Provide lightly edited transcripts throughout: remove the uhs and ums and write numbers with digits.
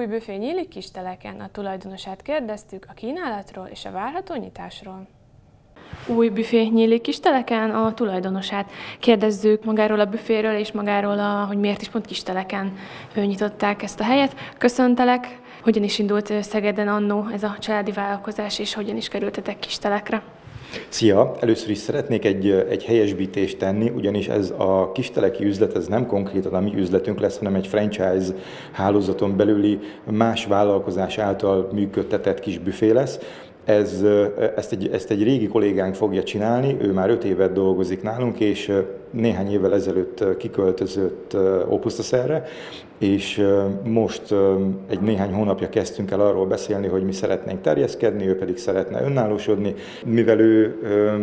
Új büfé nyílik Kisteleken, a tulajdonosát kérdeztük a kínálatról és a várható nyitásról. Új büfé nyílik Kisteleken, a tulajdonosát kérdezzük magáról a büféről és magáról, hogy miért is pont Kisteleken nyitották ezt a helyet. Köszöntelek! Hogyan is indult Szegeden annó ez a családi vállalkozás, és hogyan is kerültetek Kistelekre? Szia! Először is szeretnék egy helyesbítést tenni, ugyanis ez a kisteleki üzlet, ez nem konkrétan a mi üzletünk lesz, hanem egy franchise hálózaton belüli más vállalkozás által működtetett kis büfé lesz. Ezt egy régi kollégánk fogja csinálni, ő már 5 évet dolgozik nálunk, és néhány évvel ezelőtt kiköltözött Ópusztaszerre, és most egy néhány hónapja kezdtünk el arról beszélni, hogy mi szeretnénk terjeszkedni, ő pedig szeretne önállósodni. Mivel ő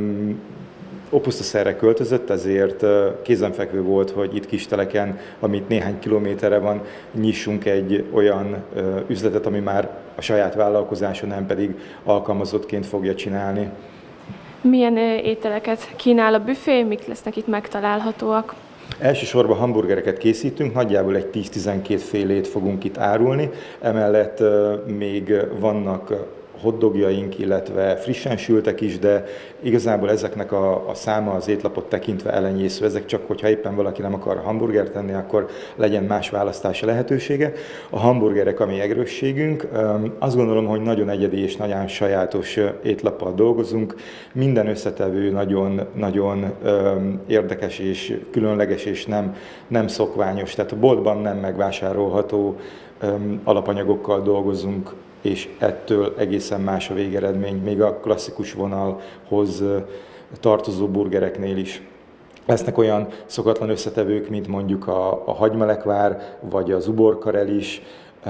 Ópusztaszerre költözött, ezért kézenfekvő volt, hogy itt Kisteleken, amit néhány kilométerre van, nyissunk egy olyan üzletet, ami már a saját vállalkozása, nem pedig alkalmazottként fogja csinálni. Milyen ételeket kínál a büfé, mik lesznek itt megtalálhatóak? Elsősorban hamburgereket készítünk, nagyjából egy 10-12 félét fogunk itt árulni, emellett még vannak hotdogjaink, illetve frissen sültek is, de igazából ezeknek a száma az étlapot tekintve elenyésző. Ezek csak, hogyha éppen valaki nem akar hamburgert tenni, akkor legyen más választási lehetősége. A hamburgerek a mi erősségünk. Azt gondolom, hogy nagyon egyedi és nagyon sajátos étlappal dolgozunk. Minden összetevő nagyon érdekes és különleges és nem szokványos. Tehát a boltban nem megvásárolható alapanyagokkal dolgozunk, és ettől egészen más a végeredmény, még a klasszikus vonalhoz tartozó burgereknél is. Lesznek olyan szokatlan összetevők, mint mondjuk a hagymalekvár, vagy az uborkarel is,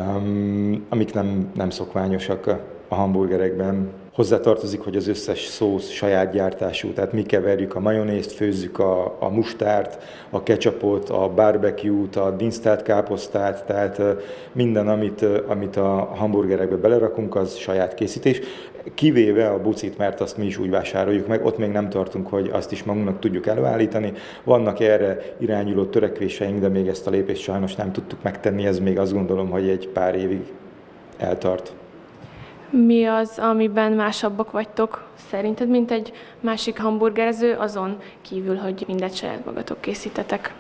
amik nem szokványosak a hamburgerekben. Hozzátartozik, hogy az összes szósz saját gyártású, tehát mi keverjük a majonézt, főzzük a mustárt, a ketchupot, a barbecue-t, a dinsztált káposztát, tehát minden, amit a hamburgerekbe belerakunk, az saját készítés. Kivéve a bucit, mert azt mi is úgy vásároljuk meg, ott még nem tartunk, hogy azt is magunknak tudjuk előállítani. Vannak erre irányuló törekvéseink, de még ezt a lépést sajnos nem tudtuk megtenni, ez még azt gondolom, hogy egy pár évig eltart. Mi az, amiben másabbak vagytok szerinted, mint egy másik hamburgerező, azon kívül, hogy mindent saját magatok készítetek?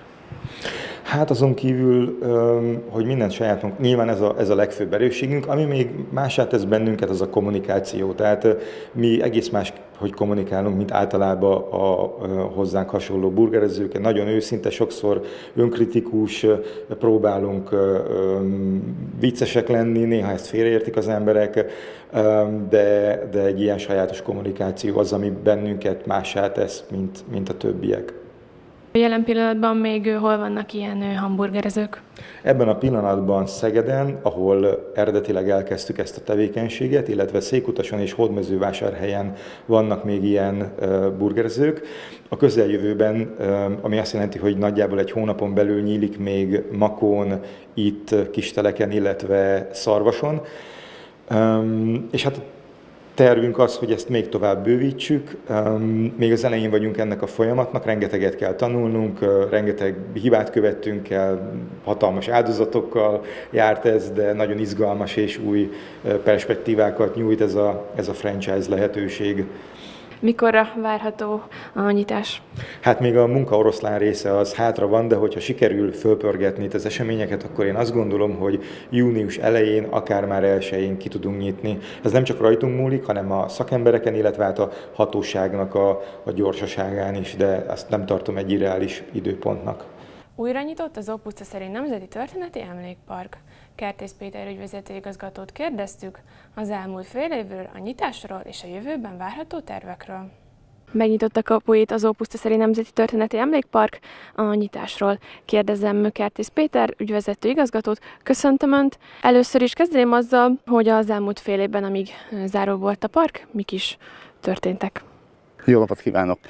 Hát azon kívül, hogy mindent sajátunk, nyilván ez a legfőbb erősségünk, ami még mását tesz bennünket, az a kommunikáció. Tehát mi egész más, hogy kommunikálunk, mint általában a hozzánk hasonló burgerezők. Nagyon őszinte, sokszor önkritikus, próbálunk viccesek lenni, néha ezt félreértik az emberek, de egy ilyen sajátos kommunikáció az, ami bennünket mássá tesz, mint a többiek. Jelen pillanatban még hol vannak ilyen hamburgerezők? Ebben a pillanatban Szegeden, ahol eredetileg elkezdtük ezt a tevékenységet, illetve Székutason és Hódmezővásárhelyen vannak még ilyen burgerezők. A közeljövőben, ami azt jelenti, hogy nagyjából egy hónapon belül nyílik még Makón, itt Kisteleken, illetve Szarvason. És hát tervünk az, hogy ezt még tovább bővítsük. Még az elején vagyunk ennek a folyamatnak, rengeteget kell tanulnunk, rengeteg hibát követtünk el, hatalmas áldozatokkal járt ez, de nagyon izgalmas és új perspektívákat nyújt ez a franchise lehetőség. Mikorra várható a nyitás? Hát még a munka oroszlán része az hátra van, de hogyha sikerül fölpörgetni itt az eseményeket, akkor én azt gondolom, hogy június elején, akár már 1-én ki tudunk nyitni. Ez nem csak rajtunk múlik, hanem a szakembereken, illetve hát a hatóságnak a gyorsaságán is, de azt nem tartom egy irreális időpontnak. Újra nyitott az Ópusztaszerény Nemzeti Történeti Emlékpark. Kertész Péter ügyvezető igazgatót kérdeztük az elmúlt fél évről, a nyitásról és a jövőben várható tervekről. Megnyitott a kapuit az Ópusztaszerény Nemzeti Történeti Emlékpark, a nyitásról kérdezem Kertész Péter ügyvezető igazgatót. Köszöntöm Önt! Először is kezdeném azzal, hogy az elmúlt fél évben, amíg zárva volt a park, mik is történtek. Jó napot kívánok!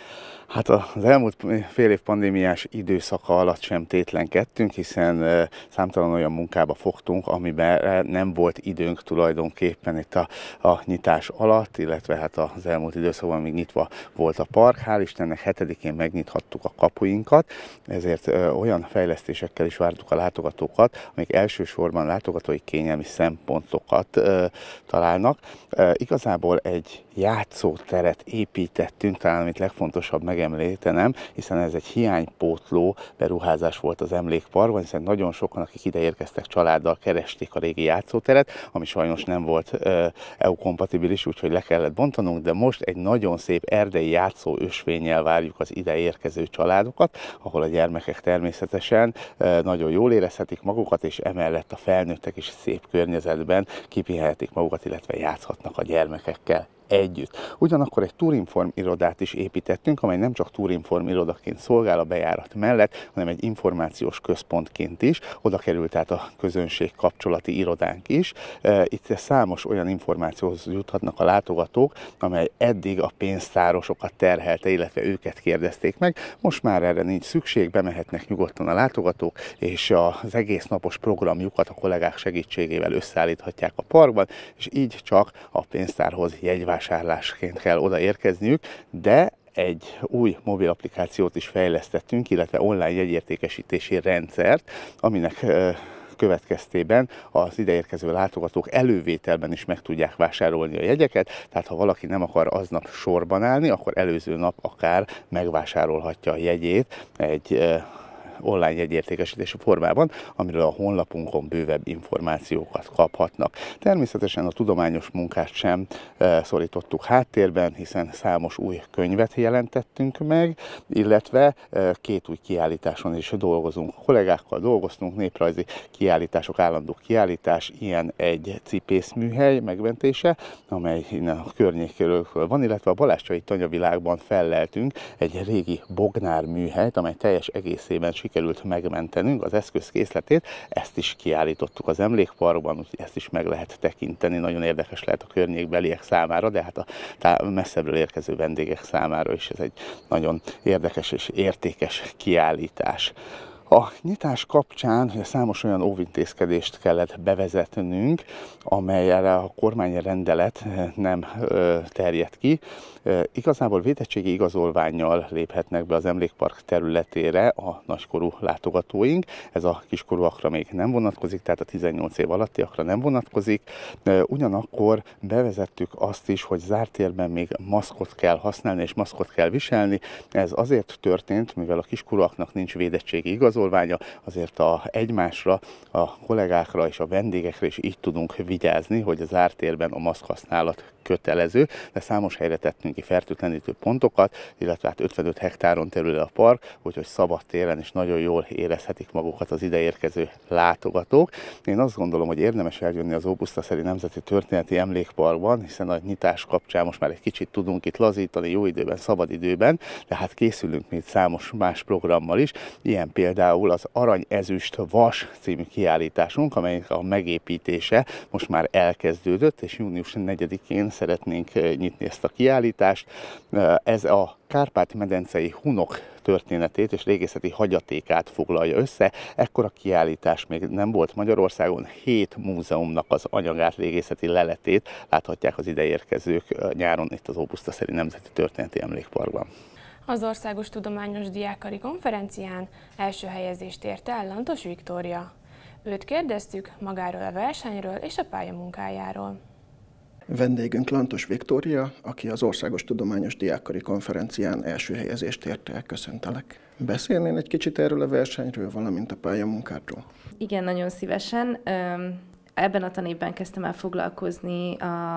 Hát az elmúlt fél év pandémiás időszaka alatt sem tétlenkedtünk, hiszen számtalan olyan munkába fogtunk, amiben nem volt időnk tulajdonképpen itt a nyitás alatt, illetve hát az elmúlt időszakban még nyitva volt a park. Hál' Istennek 7-én megnyithattuk a kapuinkat, ezért olyan fejlesztésekkel is vártuk a látogatókat, amik elsősorban látogatói kényelmi szempontokat találnak. Igazából egy játszóteret építettünk, talán amit legfontosabb megemlítenem, hiszen ez egy hiánypótló beruházás volt az emlékparkban, hiszen nagyon sokan, akik ide érkeztek családdal, keresték a régi játszóteret, ami sajnos nem volt EU-kompatibilis, úgyhogy le kellett bontanunk, de most egy nagyon szép erdei játszó ösvénnyel várjuk az ide érkező családokat, ahol a gyermekek természetesen nagyon jól érezhetik magukat, és emellett a felnőttek is szép környezetben kipihenhetik magukat, illetve játszhatnak a gyermekekkel együtt. Ugyanakkor egy Turinform irodát is építettünk, amely nem csak Turinform irodaként szolgál a bejárat mellett, hanem egy információs központként is. Oda került át a közönség kapcsolati irodánk is. Itt számos olyan információhoz juthatnak a látogatók, amely eddig a pénztárosokat terhelte, illetve őket kérdezték meg. Most már erre nincs szükség, bemehetnek nyugodtan a látogatók, és az egész napos programjukat a kollégák segítségével összeállíthatják a parkban, és így csak a pénztárhoz jegyvásárlásként kell odaérkezniük, de egy új mobil applikációt is fejlesztettünk, illetve online jegyértékesítési rendszert, aminek következtében az ideérkező látogatók elővételben is meg tudják vásárolni a jegyeket, tehát ha valaki nem akar aznap sorban állni, akkor előző nap akár megvásárolhatja a jegyét egy online jegyértékesítési formában, amiről a honlapunkon bővebb információkat kaphatnak. Természetesen a tudományos munkát sem szorítottuk háttérben, hiszen számos új könyvet jelentettünk meg, illetve 2 új kiállításon is dolgozunk. A kollégákkal dolgoztunk, néprajzi kiállítások, állandó kiállítás, ilyen egy cipészműhely megmentése, amely innen a környékéről van, illetve a Balázs-Csai tanyavilágban felleltünk egy régi Bognár műhelyt, amely teljes egészében sikerült megmentenünk az eszközkészletét, ezt is kiállítottuk az emlékparkban, úgyhogy ezt is meg lehet tekinteni, nagyon érdekes lehet a környékbeliek számára, de hát a messzebbről érkező vendégek számára is ez egy nagyon érdekes és értékes kiállítás. A nyitás kapcsán számos olyan óvintézkedést kellett bevezetnünk, amelyre a kormányrendelet nem terjed ki. Igazából védettségi igazolvánnyal léphetnek be az emlékpark területére a nagykorú látogatóink. Ez a kiskorúakra még nem vonatkozik, tehát a 18 év alattiakra nem vonatkozik. Ugyanakkor bevezettük azt is, hogy zárt térben még maszkot kell használni és maszkot kell viselni. Ez azért történt, mivel a kiskorúaknak nincs védettségi igazolványa, azért egymásra, a kollégákra és a vendégekre is így tudunk vigyázni, hogy a zárt térben a maszk használat kötelező, de számos helyre tettünk ki fertőtlenítő pontokat, illetve hát 55 hektáron terül a park, úgyhogy szabad téren is nagyon jól érezhetik magukat az ideérkező látogatók. Én azt gondolom, hogy érdemes eljönni az Óbusztaszeri Nemzeti Történeti Emlékparkban, hiszen a nyitás kapcsán most már egy kicsit tudunk itt lazítani jó időben, szabad időben, de hát készülünk még számos más programmal is, ilyen például az Arany, Ezüst, Vas című kiállításunk, amelynek a megépítése most már elkezdődött, és június 4-én szeretnénk nyitni ezt a kiállítást. Ez a kárpát-medencei hunok történetét és régészeti hagyatékát foglalja össze. Ekkora kiállítás még nem volt Magyarországon, 7 múzeumnak az anyagát, régészeti leletét láthatják az ideérkezők nyáron itt az Óbusztaszeri Nemzeti Történeti Emlékparkban. Az Országos Tudományos Diákkari Konferencián első helyezést érte el Lantos Viktória. Őt kérdeztük magáról a versenyről és a pályamunkájáról. Vendégünk Lantos Viktória, aki az Országos Tudományos Diákkari Konferencián első helyezést ért el. Köszöntelek. Beszélnél egy kicsit erről a versenyről, valamint a pályamunkádról? Igen, nagyon szívesen. Ebben a tanévben kezdtem el foglalkozni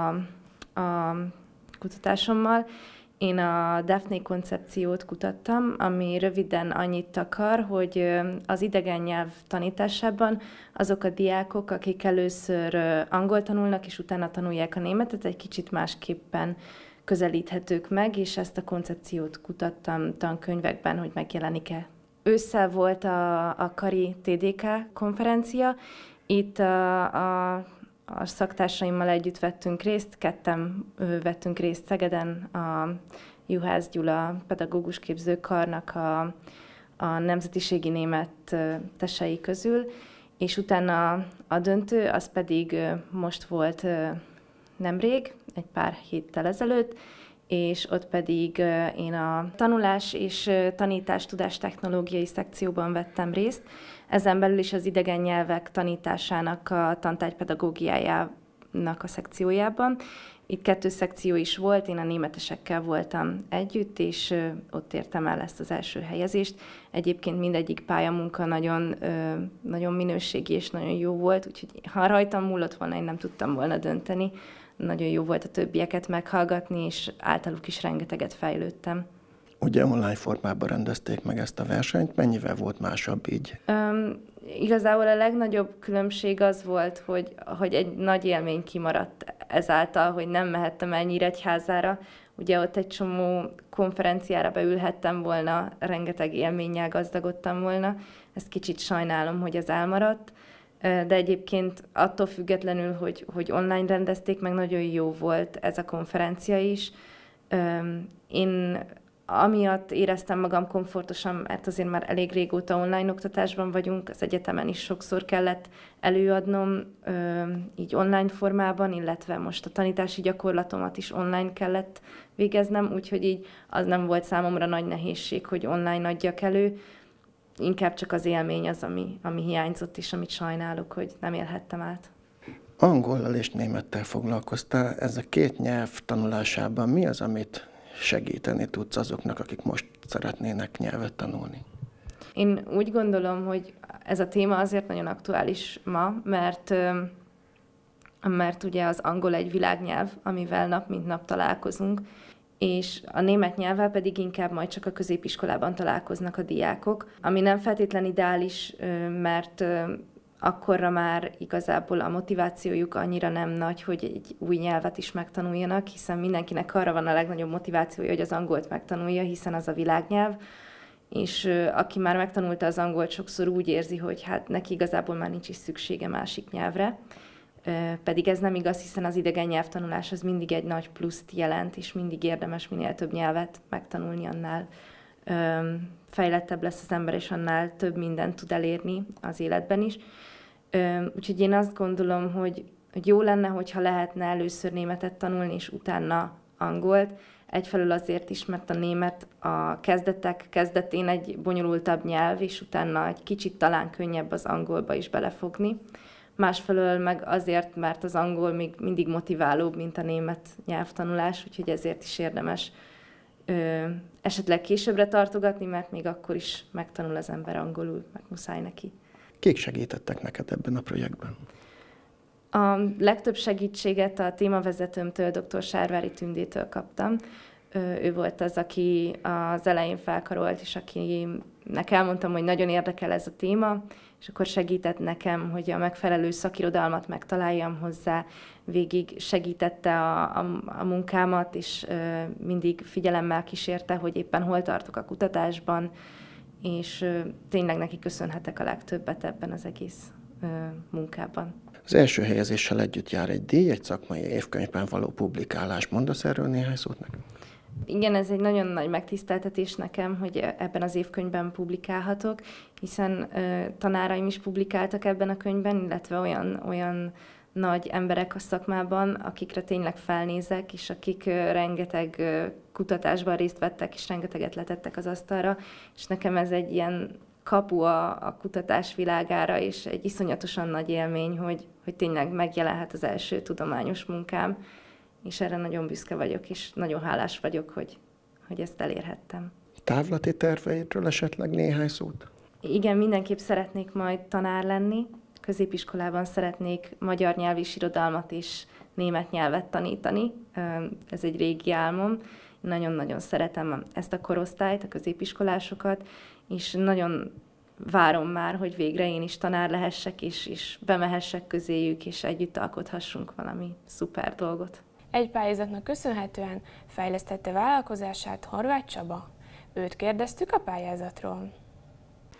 a kutatásommal. Én a Daphne koncepciót kutattam, ami röviden annyit akar, hogy az idegen nyelv tanításában azok a diákok, akik először angol tanulnak, és utána tanulják a németet, egy kicsit másképpen közelíthetők meg, és ezt a koncepciót kutattam tankönyvekben, hogy megjelenik-e. Ősszel volt a Kari TDK konferencia, itt a a szaktársaimmal együtt vettünk részt, ketten vettünk részt Szegeden, a Juhász Gyula pedagógus képzőkarnak a nemzetiségi német tesei közül, és utána a döntő, az pedig most volt nemrég, egy pár héttel ezelőtt, és ott pedig én a tanulás és tanítás tudástechnológiai szekcióban vettem részt. Ezen belül is az idegen nyelvek tanításának a tantárgypedagógiájának a szekciójában. Itt 2 szekció is volt, én a németesekkel voltam együtt, és ott értem el ezt az első helyezést. Egyébként mindegyik pályamunka nagyon, nagyon minőségi és nagyon jó volt, úgyhogy ha rajtam múlott volna, én nem tudtam volna dönteni. Nagyon jó volt a többieket meghallgatni, és általuk is rengeteget fejlődtem. Ugye online formában rendezték meg ezt a versenyt, mennyivel volt másabb így? Igazából a legnagyobb különbség az volt, hogy egy nagy élmény kimaradt ezáltal, hogy nem mehettem el Nyíregyházára. Ugye ott egy csomó konferenciára beülhettem volna, rengeteg élménnyel gazdagodtam volna. Ezt kicsit sajnálom, hogy ez elmaradt. De egyébként attól függetlenül, hogy online rendezték, meg nagyon jó volt ez a konferencia is. Én amiatt éreztem magam komfortosan, mert azért már elég régóta online oktatásban vagyunk, az egyetemen is sokszor kellett előadnom így online formában, illetve most a tanítási gyakorlatomat is online kellett végeznem, úgyhogy így az nem volt számomra nagy nehézség, hogy online adjak elő. Inkább csak az élmény az, ami hiányzott, és amit sajnálok, hogy nem élhettem át. Angollal és némettel foglalkoztál. Ez a 2 nyelv tanulásában mi az, amit segíteni tudsz azoknak, akik most szeretnének nyelvet tanulni? Én úgy gondolom, hogy ez a téma azért nagyon aktuális ma, mert ugye az angol egy világnyelv, amivel nap mint nap találkozunk, és a német nyelvvel pedig inkább majd csak a középiskolában találkoznak a diákok, ami nem feltétlen ideális, mert akkorra már igazából a motivációjuk annyira nem nagy, hogy egy új nyelvet is megtanuljanak, hiszen mindenkinek arra van a legnagyobb motivációja, hogy az angolt megtanulja, hiszen az a világnyelv, és aki már megtanulta az angolt, sokszor úgy érzi, hogy hát neki igazából már nincs is szüksége másik nyelvre. Pedig ez nem igaz, hiszen az idegen nyelvtanulás az mindig egy nagy pluszt jelent, és mindig érdemes minél több nyelvet megtanulni, annál fejlettebb lesz az ember, és annál több mindent tud elérni az életben is. Úgyhogy én azt gondolom, hogy jó lenne, hogyha lehetne először németet tanulni, és utána angolt. Egyfelől azért is, mert a német a kezdetén egy bonyolultabb nyelv, és utána egy kicsit talán könnyebb az angolba is belefogni. Másfelől meg azért, mert az angol még mindig motiválóbb, mint a német nyelvtanulás, úgyhogy ezért is érdemes esetleg későbbre tartogatni, mert még akkor is megtanul az ember angolul, meg muszáj neki. Kik segítettek neked ebben a projektben? A legtöbb segítséget a témavezetőmtől, dr. Sárvári Tündétől kaptam. Ő volt az, aki az elején felkarolt, és akinek elmondtam, hogy nagyon érdekel ez a téma, és akkor segített nekem, hogy a megfelelő szakirodalmat megtaláljam hozzá, végig segítette a munkámat, és mindig figyelemmel kísérte, hogy éppen hol tartok a kutatásban, és tényleg neki köszönhetek a legtöbbet ebben az egész munkában. Az első helyezéssel együtt jár egy díj, egy szakmai évkönyvben való publikálás. Mondasz erről néhány szót nekem? Igen, ez egy nagyon nagy megtiszteltetés nekem, hogy ebben az évkönyvben publikálhatok, hiszen tanáraim is publikáltak ebben a könyvben, illetve olyan nagy emberek a szakmában, akikre tényleg felnézek, és akik rengeteg kutatásban részt vettek, és rengeteget letettek az asztalra, és nekem ez egy ilyen kapu a kutatás világára, és egy iszonyatosan nagy élmény, hogy tényleg megjelenhet az első tudományos munkám, és erre nagyon büszke vagyok, és nagyon hálás vagyok, hogy ezt elérhettem. Távlati terveidről esetleg néhány szót? Igen, mindenképp szeretnék majd tanár lenni. Középiskolában szeretnék magyar nyelv és irodalmat és német nyelvet tanítani. Ez egy régi álmom. Nagyon-nagyon szeretem ezt a korosztályt, a középiskolásokat, és nagyon várom már, hogy végre én is tanár lehessek, és bemehessek közéjük, és együtt alkothassunk valami szuper dolgot. Egy pályázatnak köszönhetően fejlesztette vállalkozását Horváth Csaba. Őt kérdeztük a pályázatról.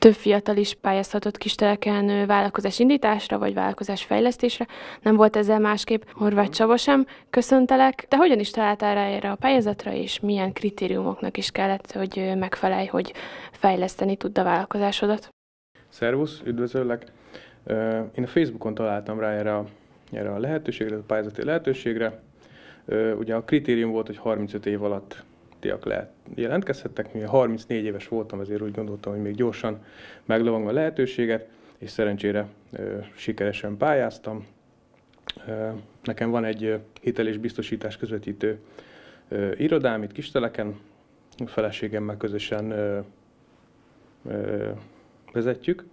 Több fiatal is pályázhatott Kisteleken vállalkozás indításra vagy vállalkozás fejlesztésre. Nem volt ezzel másképp. Horváth Csaba sem. Köszöntelek. Te hogyan is találtál rá erre a pályázatra, és milyen kritériumoknak is kellett, hogy megfelelj, hogy fejleszteni tudd a vállalkozásodat? Szervusz, üdvözöllek! Én a Facebookon találtam rá erre a lehetőségre, a pályázati lehetőségre. Ugye a kritérium volt, hogy 35 év alatt jelentkezhettek, mivel 34 éves voltam, ezért úgy gondoltam, hogy még gyorsan meglovagom a lehetőséget, és szerencsére sikeresen pályáztam. Nekem van egy hitel- és biztosítás közvetítő irodám itt Kisteleken, feleségemmel közösen vezetjük,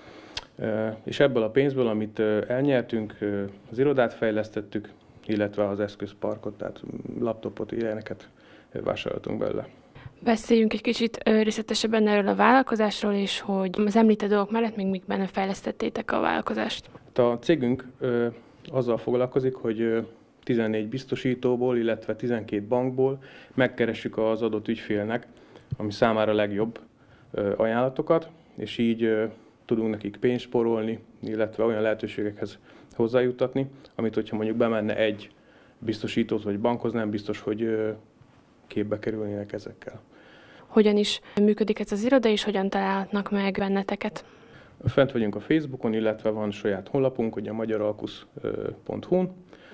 és ebből a pénzből, amit elnyertünk, az irodát fejlesztettük, illetve az eszközparkot, tehát laptopot, ilyeneket vásároltunk belőle. Beszéljünk egy kicsit részletesebben erről a vállalkozásról, és hogy az említett dolgok mellett még mikben fejlesztettétek a vállalkozást. A cégünk azzal foglalkozik, hogy 14 biztosítóból, illetve 12 bankból megkeressük az adott ügyfélnek, ami számára legjobb ajánlatokat, és így tudunk nekik pénzt spórolni, illetve olyan lehetőségekhez hozzájuttatni, amit hogyha mondjuk bemenne egy biztosítót vagy bankhoz, nem biztos, hogy képbe kerülnének ezekkel. Hogyan is működik ez az iroda, és hogyan találhatnak meg benneteket? Fent vagyunk a Facebookon, illetve van saját honlapunk, ugye a magyaralkusz.hu-n,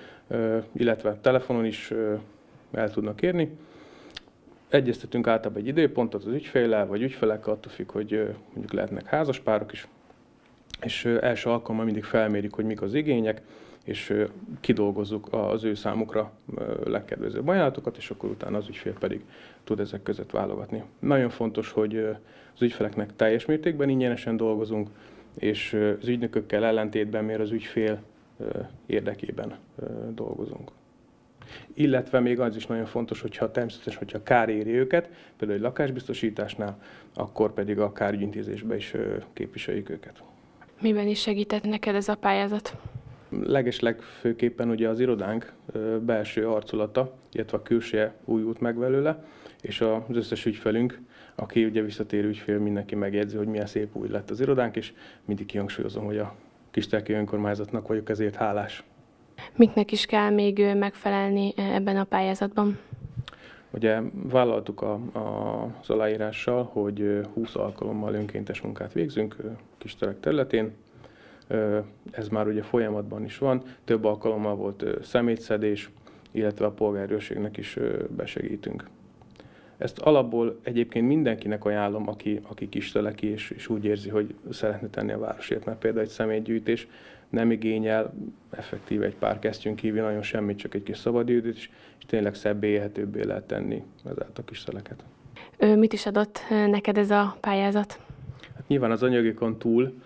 illetve telefonon is el tudnak érni. Egyeztetünk általában egy időpontot az ügyféllel, vagy ügyfelekkel, attól függ, hogy mondjuk lehetnek házaspárok is, és első alkalommal mindig felmérjük, hogy mik az igények, és kidolgozzuk az ő számukra legkedvezőbb ajánlatokat, és akkor utána az ügyfél pedig tud ezek között válogatni. Nagyon fontos, hogy az ügyfeleknek teljes mértékben ingyenesen dolgozunk, és az ügynökökkel ellentétben miért az ügyfél érdekében dolgozunk. Illetve még az is nagyon fontos, hogyha természetesen, hogyha kár éri őket, például egy lakásbiztosításnál, akkor pedig a kárügyintézésbe is képviseljük őket. Miben is segített neked ez a pályázat? Legfőképpen ugye az irodánk belső arculata, illetve a külseje újult meg belőle, és az összes ügyfelünk, aki ugye visszatérő ügyfél, mindenki megjegyzi, hogy milyen szép új lett az irodánk, és mindig kihangsúlyozom, hogy a Kisteleki önkormányzatnak vagyok ezért hálás. Miknek is kell még megfelelni ebben a pályázatban? Ugye vállaltuk az aláírással, hogy 20 alkalommal önkéntes munkát végzünk Kistelek területén. Ez már ugye folyamatban is van. Több alkalommal volt szemétszedés, illetve a polgárőrségnek is besegítünk. Ezt alapból egyébként mindenkinek ajánlom, aki kisteleki és úgy érzi, hogy szeretne tenni a városért, mert például egy szemétgyűjtés nem igényel effektíve egy pár kesztyűn kívül nagyon semmit, csak egy kis szabadidőt, és tényleg szebbé, élhetőbbé lehet tenni ezáltal a kisteleket. Mit is adott neked ez a pályázat? Hát nyilván az anyagokon túl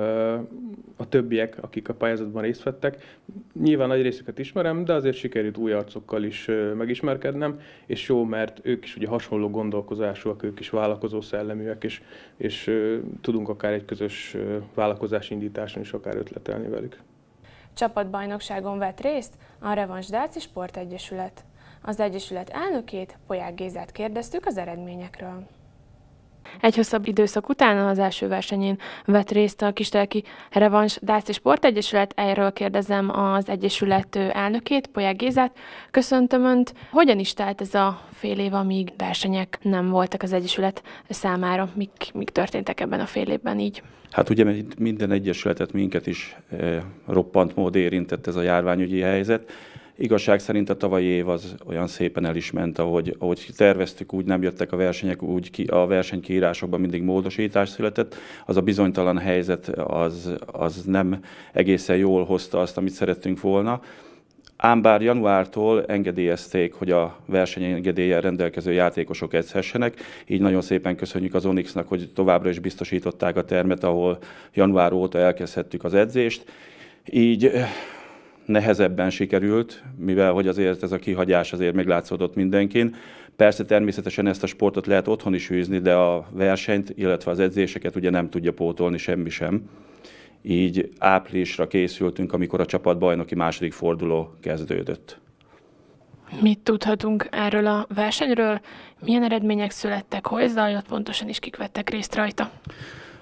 a többiek, akik a pályázatban részt vettek, nyilván nagy részüket ismerem, de azért sikerült új arcokkal is megismerkednem, és jó, mert ők is ugye hasonló gondolkozásúak, ők is vállalkozó szelleműek, és tudunk akár egy közös vállalkozásindításon is akár ötletelni velük. Csapatbajnokságon vett részt a Revans Dáci Sportegyesület. Az egyesület elnökét, Polyák Gézát kérdeztük az eredményekről. Egy hosszabb időszak után az első versenyén vett részt a Kisteleki Revans Dáci Sportegyesület. Erről kérdezem az egyesület elnökét, Polyák Gézát. Köszöntöm Önt. Hogyan is telt ez a fél év, amíg versenyek nem voltak az egyesület számára? Mik történtek ebben a fél évben így? Hát ugye minden egyesületet, minket is roppant mód érintett ez a járványügyi helyzet. Igazság szerint a tavalyi év az olyan szépen el is ment, ahogy terveztük, úgy nem jöttek a versenyek, úgy a versenykiírásokban mindig módosítás született. Az a bizonytalan helyzet az nem egészen jól hozta azt, amit szerettünk volna. Ám bár januártól engedélyezték, hogy a versenyengedéllyel rendelkező játékosok edzhessenek, így nagyon szépen köszönjük az Onyxnak, hogy továbbra is biztosították a termet, ahol január óta elkezdhettük az edzést. Így nehezebben sikerült, mivel hogy azért ez a kihagyás azért meglátszódott mindenkin. Persze természetesen ezt a sportot lehet otthon is űzni, de a versenyt, illetve az edzéseket ugye nem tudja pótolni semmi sem. Így áprilisra készültünk, amikor a csapatbajnoki második forduló kezdődött. Mit tudhatunk erről a versenyről? Milyen eredmények születtek? Hol zajlott pontosan, és kik vettek részt rajta?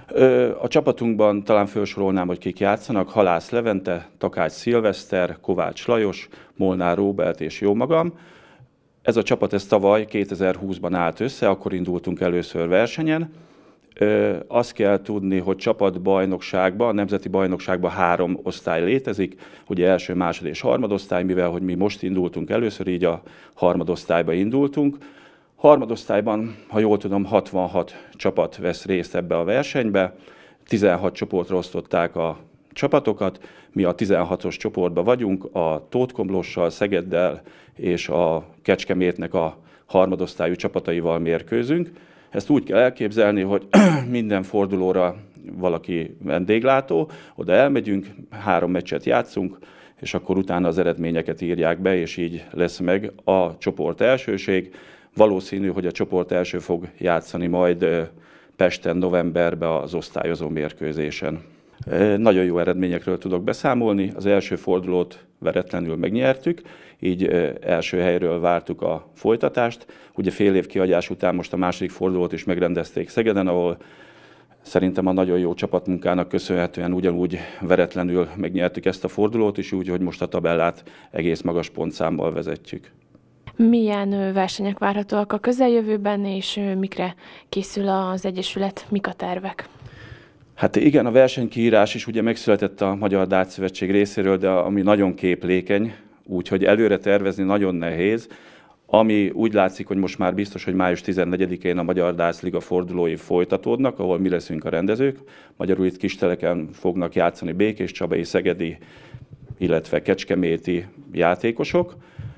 A csapatunkban talán felsorolnám, hogy kik játszanak: Halász Levente, Takács Szilveszter, Kovács Lajos, Molnár Róbert és jómagam. Ez a csapat tavaly 2020-ban állt össze, akkor indultunk először versenyen. Azt kell tudni, hogy csapatbajnokságban, a nemzeti bajnokságban 3 osztály létezik, ugye első, második és harmadosztály, mivel hogy mi most indultunk először, így a harmadosztályba indultunk. Harmadosztályban, ha jól tudom, 66 csapat vesz részt ebbe a versenybe, 16 csoportra osztották a csapatokat, mi a 16-os csoportban vagyunk, a Tóth Komlóssal, Szegeddel és a Kecskemétnek a harmadosztályú csapataival mérkőzünk. Ezt úgy kell elképzelni, hogy minden fordulóra valaki vendéglátó, oda elmegyünk, 3 meccset játszunk, és akkor utána az eredményeket írják be, és így lesz meg a csoport elsőség. Valószínű, hogy a csoport első fog játszani majd Pesten novemberben az osztályozó mérkőzésen. Nagyon jó eredményekről tudok beszámolni. Az első fordulót veretlenül megnyertük, így első helyről vártuk a folytatást. Ugye fél év kihagyás után most a második fordulót is megrendezték Szegeden, ahol szerintem a nagyon jó csapatmunkának köszönhetően ugyanúgy veretlenül megnyertük ezt a fordulót is, úgy, hogy most a tabellát egész magas pontszámmal vezetjük. Milyen versenyek várhatóak a közeljövőben, és mikre készül az Egyesület, mik a tervek? Hát igen, a versenykiírás is ugye megszületett a Magyar Darts Szövetség részéről, de ami nagyon képlékeny, úgyhogy előre tervezni nagyon nehéz. Ami úgy látszik, hogy most már biztos, hogy május 14-én a Magyar Darts Liga fordulói folytatódnak, ahol mi leszünk a rendezők. Magyarul itt Kisteleken fognak játszani békéscsabai, szegedi, illetve kecskeméti játékosok.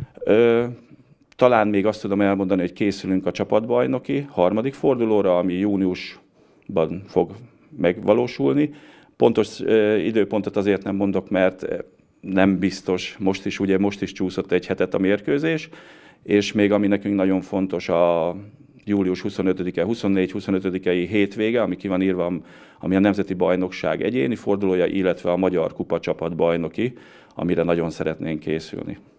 Talán még azt tudom elmondani, hogy készülünk a csapatbajnoki harmadik fordulóra, ami júniusban fog megvalósulni. Pontos időpontot azért nem mondok, mert nem biztos, most is csúszott egy hetet a mérkőzés, és még ami nekünk nagyon fontos, a július 25-e, 24-25-i hétvége, ami ki van írva, ami a Nemzeti Bajnokság egyéni fordulója, illetve a Magyar Kupa csapatbajnoki, amire nagyon szeretnénk készülni.